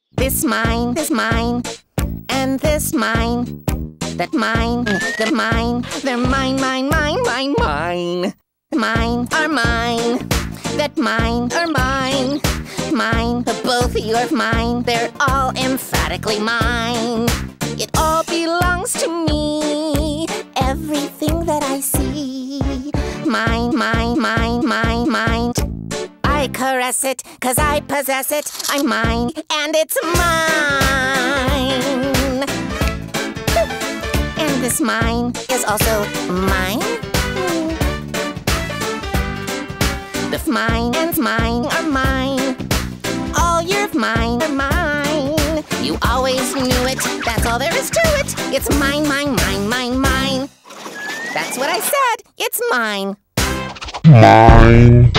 This mine, and this mine. That mine, the mine, they're mine, mine, mine, mine, mine. Mine are mine, that mine are mine. Mine, both of you are mine, they're all emphatically mine. It all belongs to me, everything that I see. Mine, mine, mine, mine, mine. I caress it, 'cause I possess it. I'm mine, and it's mine. And this mine is also mine. The mine and mine are mine. All your mine are mine. You always knew it, that's all there is to it. It's mine, mine, mine, mine, mine. That's what I said, it's mine. Mine.